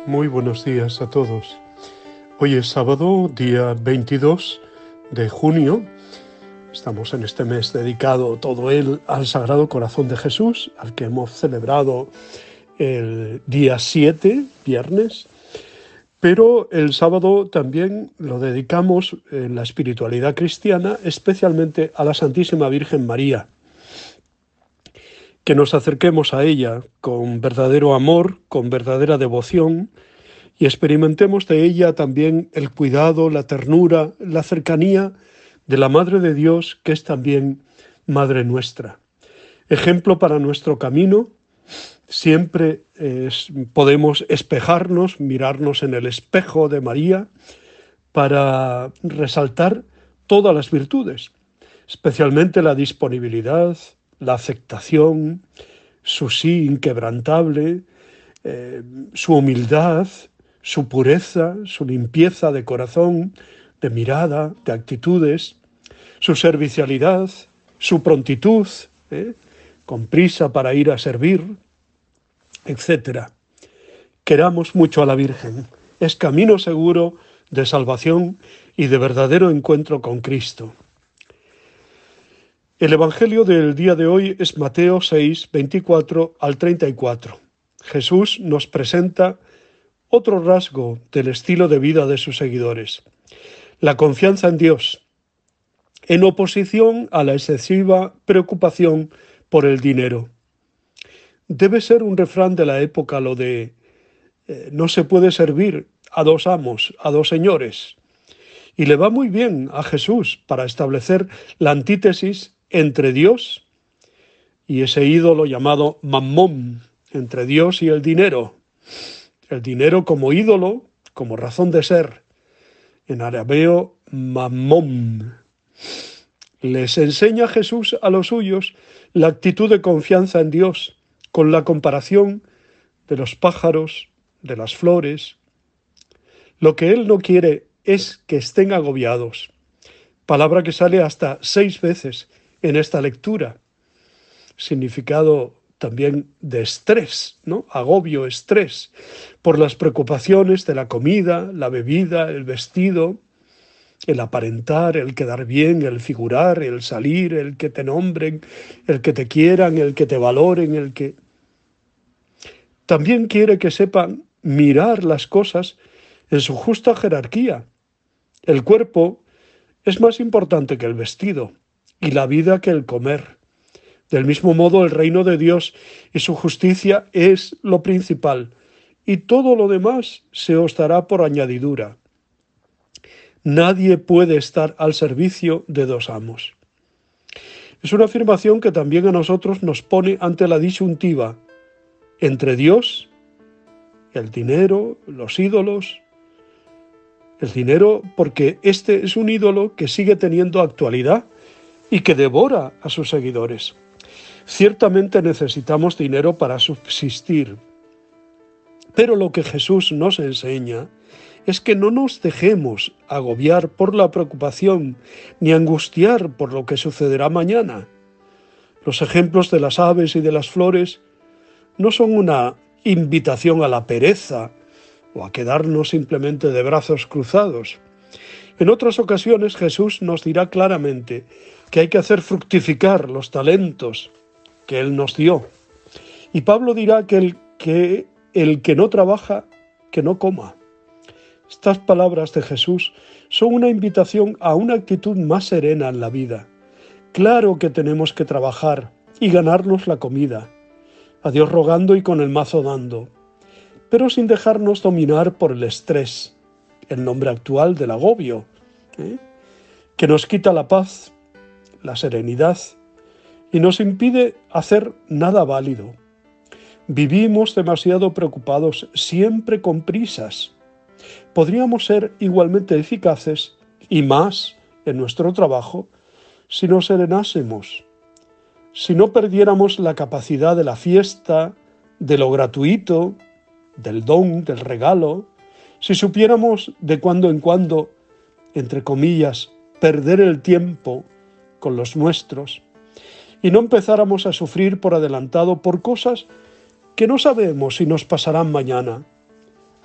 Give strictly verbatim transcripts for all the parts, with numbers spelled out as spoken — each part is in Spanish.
Muy buenos días a todos. Hoy es sábado, día veintidós de junio. Estamos en este mes dedicado todo él al Sagrado Corazón de Jesús, al que hemos celebrado el día siete, viernes. Pero el sábado también lo dedicamos en la espiritualidad cristiana, especialmente a la Santísima Virgen María. Que nos acerquemos a ella con verdadero amor, con verdadera devoción, y experimentemos de ella también el cuidado, la ternura, la cercanía de la Madre de Dios, que es también Madre nuestra. Ejemplo para nuestro camino, siempre es, podemos espejarnos, mirarnos en el espejo de María, para resaltar todas las virtudes, especialmente la disponibilidad, la aceptación, su sí inquebrantable, eh, su humildad, su pureza, su limpieza de corazón, de mirada, de actitudes, su servicialidad, su prontitud, ¿eh? con prisa para ir a servir, etcétera. Queramos mucho a la Virgen, es camino seguro de salvación y de verdadero encuentro con Cristo. El Evangelio del día de hoy es Mateo seis, veinticuatro al treinta y cuatro. Jesús nos presenta otro rasgo del estilo de vida de sus seguidores, la confianza en Dios, en oposición a la excesiva preocupación por el dinero. Debe ser un refrán de la época lo de eh, no se puede servir a dos amos, a dos señores. Y le va muy bien a Jesús para establecer la antítesis entre Dios y ese ídolo llamado Mammón, entre Dios y el dinero. El dinero como ídolo, como razón de ser. En arameo, Mammón. Les enseña Jesús a los suyos la actitud de confianza en Dios, con la comparación de los pájaros, de las flores. Lo que Él no quiere es que estén agobiados. Palabra que sale hasta seis veces en esta lectura. Significado también de estrés, ¿no? Agobio, estrés, por las preocupaciones de la comida, la bebida, el vestido, el aparentar, el quedar bien, el figurar, el salir, el que te nombren, el que te quieran, el que te valoren, el que... También quiere que sepan mirar las cosas en su justa jerarquía. El cuerpo es más importante que el vestido y la vida que el comer. Del mismo modo, el reino de Dios y su justicia es lo principal, y todo lo demás se os dará por añadidura. Nadie puede estar al servicio de dos amos. Es una afirmación que también a nosotros nos pone ante la disyuntiva entre Dios, el dinero, los ídolos. El dinero porque este es un ídolo que sigue teniendo actualidad y que devora a sus seguidores. Ciertamente necesitamos dinero para subsistir, pero lo que Jesús nos enseña es que no nos dejemos agobiar por la preocupación ni angustiar por lo que sucederá mañana. Los ejemplos de las aves y de las flores no son una invitación a la pereza o a quedarnos simplemente de brazos cruzados. En otras ocasiones Jesús nos dirá claramente que hay que hacer fructificar los talentos que Él nos dio. Y Pablo dirá que el que, el que no trabaja, que no coma. Estas palabras de Jesús son una invitación a una actitud más serena en la vida. Claro que tenemos que trabajar y ganarnos la comida, a Dios rogando y con el mazo dando, pero sin dejarnos dominar por el estrés, el nombre actual del agobio, ¿eh? que nos quita la paz, la serenidad, y nos impide hacer nada válido. Vivimos demasiado preocupados, siempre con prisas. Podríamos ser igualmente eficaces y más en nuestro trabajo si nos serenásemos, si no perdiéramos la capacidad de la fiesta, de lo gratuito, del don, del regalo, si supiéramos de cuando en cuando, entre comillas, perder el tiempo con los nuestros, y no empezáramos a sufrir por adelantado por cosas que no sabemos si nos pasarán mañana.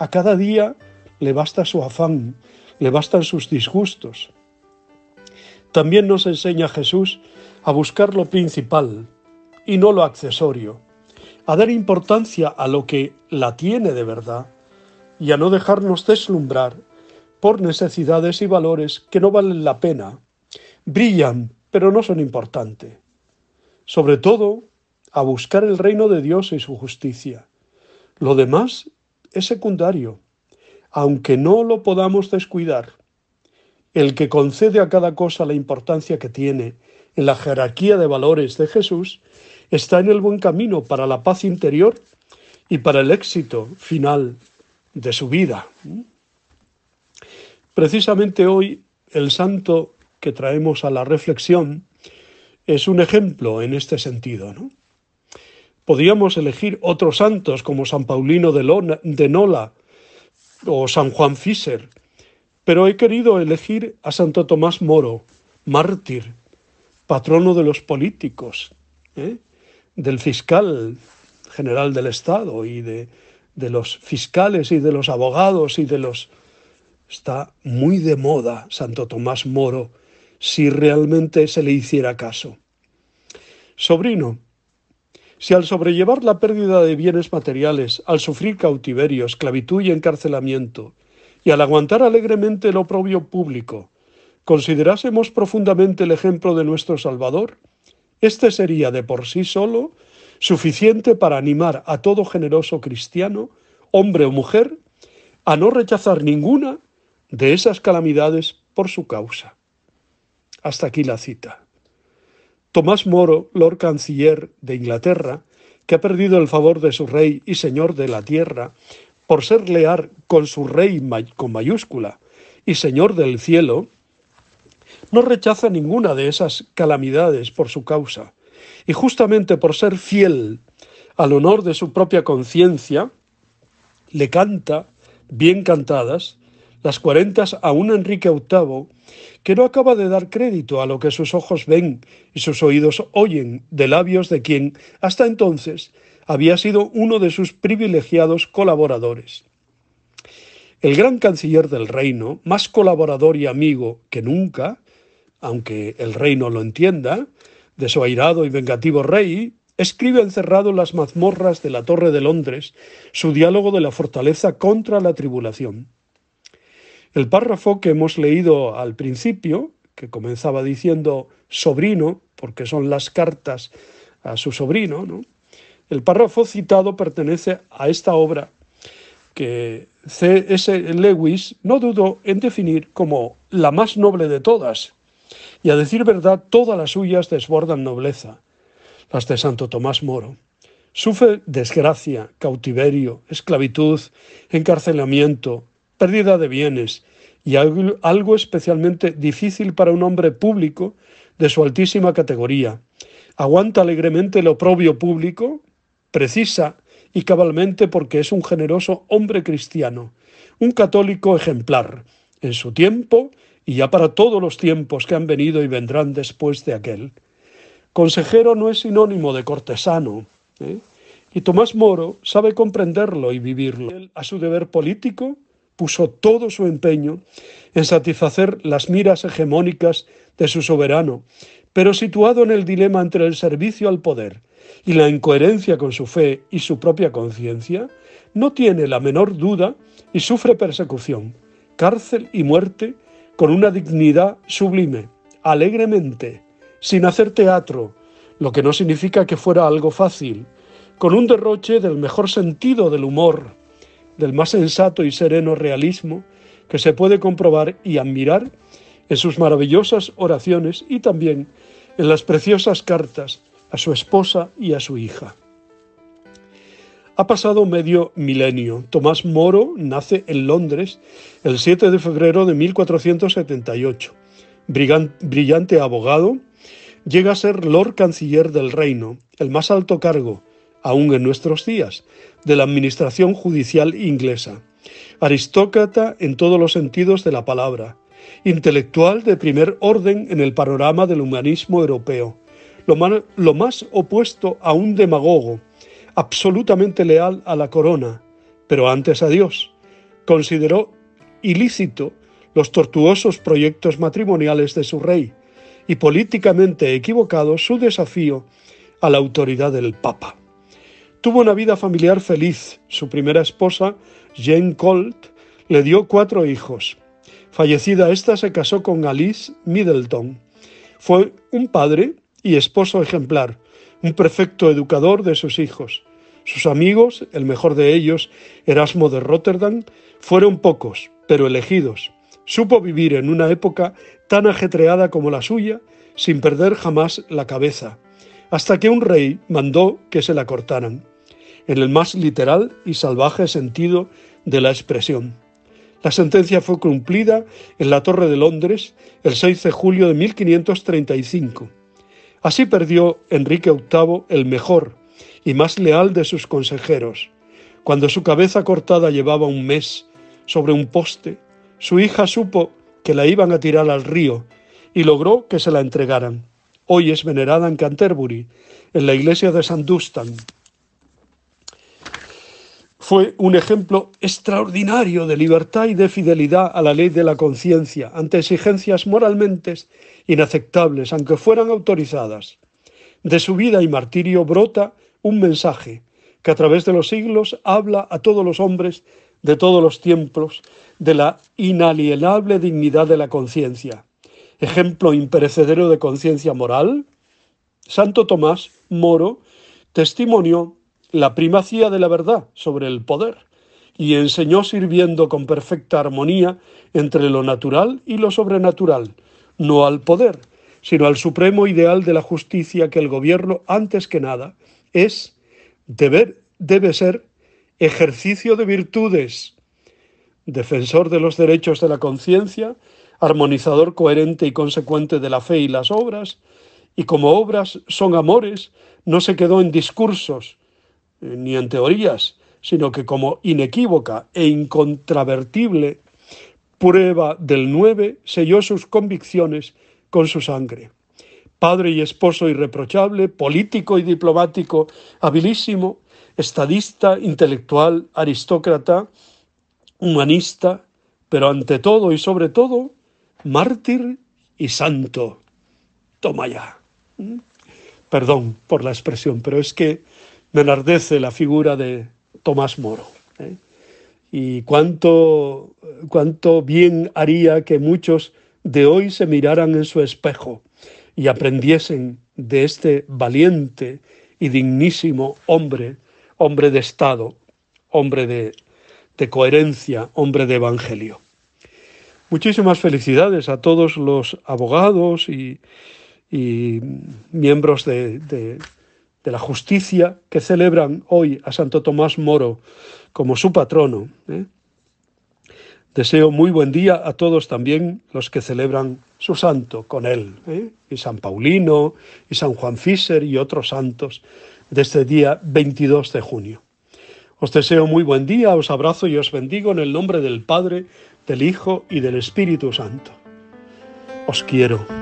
A cada día le basta su afán, le bastan sus disgustos. También nos enseña Jesús a buscar lo principal y no lo accesorio, a dar importancia a lo que la tiene de verdad y a no dejarnos deslumbrar por necesidades y valores que no valen la pena. Brillan, pero no son importantes. Sobre todo, a buscar el reino de Dios y su justicia. Lo demás es secundario, aunque no lo podamos descuidar. El que concede a cada cosa la importancia que tiene en la jerarquía de valores de Jesús está en el buen camino para la paz interior y para el éxito final de su vida. Precisamente hoy el santo que traemos a la reflexión es un ejemplo en este sentido, ¿no? Podríamos elegir otros santos como San Paulino de, Lona, de Nola o San Juan Fischer, pero he querido elegir a Santo Tomás Moro, mártir, patrono de los políticos, ¿eh? del fiscal general del Estado y de, de los fiscales y de los abogados y de los... Está muy de moda Santo Tomás Moro, si realmente se le hiciera caso. Sobrino, si al sobrellevar la pérdida de bienes materiales, al sufrir cautiverio, esclavitud y encarcelamiento, y al aguantar alegremente el oprobio público, considerásemos profundamente el ejemplo de nuestro Salvador, este sería de por sí solo suficiente para animar a todo generoso cristiano, hombre o mujer, a no rechazar ninguna de esas calamidades por su causa. Hasta aquí la cita. Tomás Moro, Lord Canciller de Inglaterra, que ha perdido el favor de su rey y señor de la tierra por ser leal con su rey con mayúscula y señor del cielo, no rechaza ninguna de esas calamidades por su causa, y justamente por ser fiel al honor de su propia conciencia, le canta, bien cantadas, las cuarentas a un Enrique octavo que no acaba de dar crédito a lo que sus ojos ven y sus oídos oyen de labios de quien, hasta entonces, había sido uno de sus privilegiados colaboradores. El gran canciller del reino, más colaborador y amigo que nunca, aunque el rey no lo entienda, de su airado y vengativo rey, escribe encerrado en las mazmorras de la Torre de Londres su diálogo de la fortaleza contra la tribulación. El párrafo que hemos leído al principio, que comenzaba diciendo sobrino, porque son las cartas a su sobrino, ¿no? El párrafo citado pertenece a esta obra que C S Lewis no dudó en definir como la más noble de todas, y a decir verdad todas las suyas desbordan nobleza, las de Santo Tomás Moro. Sufre desgracia, cautiverio, esclavitud, encarcelamiento, pérdida de bienes y algo, algo especialmente difícil para un hombre público de su altísima categoría. Aguanta alegremente el oprobio público, precisa y cabalmente porque es un generoso hombre cristiano, un católico ejemplar, en su tiempo y ya para todos los tiempos que han venido y vendrán después de aquel. Consejero no es sinónimo de cortesano, ¿eh? Y Tomás Moro sabe comprenderlo y vivirlo. Él, a su deber político, puso todo su empeño en satisfacer las miras hegemónicas de su soberano, pero situado en el dilema entre el servicio al poder y la incoherencia con su fe y su propia conciencia, no tiene la menor duda y sufre persecución, cárcel y muerte con una dignidad sublime, alegremente, sin hacer teatro, lo que no significa que fuera algo fácil, con un derroche del mejor sentido del humor, del más sensato y sereno realismo que se puede comprobar y admirar en sus maravillosas oraciones y también en las preciosas cartas a su esposa y a su hija. Ha pasado medio milenio. Tomás Moro nace en Londres el siete de febrero de mil cuatrocientos setenta y ocho. Brillante abogado, llega a ser Lord Canciller del Reino, el más alto cargo, aún en nuestros días, de la administración judicial inglesa. Aristócrata en todos los sentidos de la palabra, intelectual de primer orden en el panorama del humanismo europeo, lo más, lo más opuesto a un demagogo, absolutamente leal a la corona, pero antes a Dios, consideró ilícito los tortuosos proyectos matrimoniales de su rey y políticamente equivocado su desafío a la autoridad del Papa. Tuvo una vida familiar feliz. Su primera esposa, Jane Colt, le dio cuatro hijos. Fallecida ésta, se casó con Alice Middleton. Fue un padre y esposo ejemplar, un perfecto educador de sus hijos. Sus amigos, el mejor de ellos, Erasmo de Róterdam, fueron pocos, pero elegidos. Supo vivir en una época tan ajetreada como la suya, sin perder jamás la cabeza, hasta que un rey mandó que se la cortaran, en el más literal y salvaje sentido de la expresión. La sentencia fue cumplida en la Torre de Londres el seis de julio de mil quinientos treinta y cinco. Así perdió Enrique octavo el mejor y más leal de sus consejeros. Cuando su cabeza cortada llevaba un mes sobre un poste, su hija supo que la iban a tirar al río y logró que se la entregaran. Hoy es venerada en Canterbury, en la iglesia de San Dunstan. Fue un ejemplo extraordinario de libertad y de fidelidad a la ley de la conciencia ante exigencias moralmente inaceptables, aunque fueran autorizadas. De su vida y martirio brota un mensaje que a través de los siglos habla a todos los hombres de todos los tiempos de la inalienable dignidad de la conciencia. Ejemplo imperecedero de conciencia moral, Santo Tomás Moro testimonió la primacía de la verdad sobre el poder y enseñó sirviendo con perfecta armonía entre lo natural y lo sobrenatural, no al poder, sino al supremo ideal de la justicia que el gobierno, antes que nada, es, deber, debe ser, ejercicio de virtudes, defensor de los derechos de la conciencia, armonizador coherente y consecuente de la fe y las obras, y como obras son amores, no se quedó en discursos, ni en teorías, sino que como inequívoca e incontrovertible prueba del nueve selló sus convicciones con su sangre. Padre y esposo irreprochable, político y diplomático habilísimo, estadista, intelectual, aristócrata, humanista, pero ante todo y sobre todo, mártir y santo. Toma ya. Perdón por la expresión, pero es que me enardece la figura de Tomás Moro, ¿eh? Y cuánto, cuánto bien haría que muchos de hoy se miraran en su espejo y aprendiesen de este valiente y dignísimo hombre, hombre de Estado, hombre de, de coherencia, hombre de evangelio. Muchísimas felicidades a todos los abogados y, y miembros de, de de la justicia que celebran hoy a Santo Tomás Moro como su patrono, ¿eh? Deseo muy buen día a todos también los que celebran su santo con él, ¿eh? y San Paulino, y San Juan Fischer y otros santos de este día veintidós de junio. Os deseo muy buen día, os abrazo y os bendigo en el nombre del Padre, del Hijo y del Espíritu Santo. Os quiero.